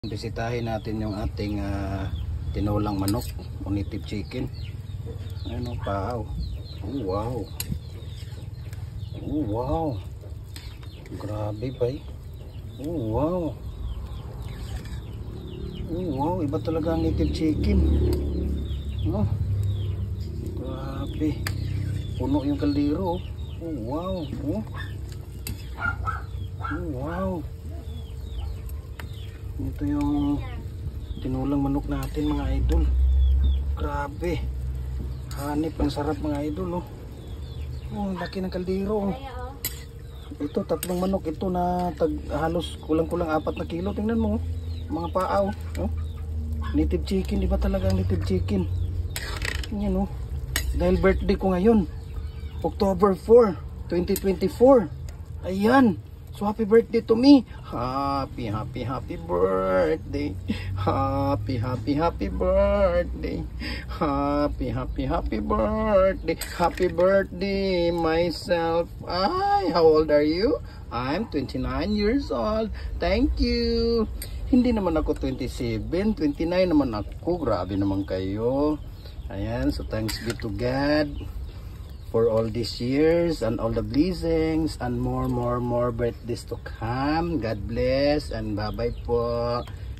Bisitahin natin yung ating tinulang manok o native chicken. Ano pa? Oh, wow. Oh, wow. Grabe ba eh? Oh, wow. Oh, wow. Iba talaga ang native chicken. Oh, grabe. Puno yung kaldero. Oh, wow. Oh, oh wow. Ito yung tinulang manok natin mga idol. Grabe. Hanip, ang sarap mga idol. Oh, oh, laki ng kaldero. Oh. Ito, tatlong manok ito na halos kulang-kulang 4 na kilo. Tingnan mo, oh. Mga paaw. Oh. Native chicken, di ba talaga ang native chicken? Yan, oh. Dahil birthday ko ngayon, October 4, 2024. Ayan. So happy birthday to me. Happy birthday. Happy birthday. Happy birthday. Happy birthday myself. How old are you? I'm 29 years old. Thank you. Hindi naman ako 27, 29 naman ako. Grabe naman kayo. Ayan, so thanks be to God for all these years and all the blessings and more birthdays to come. God bless and bye bye po.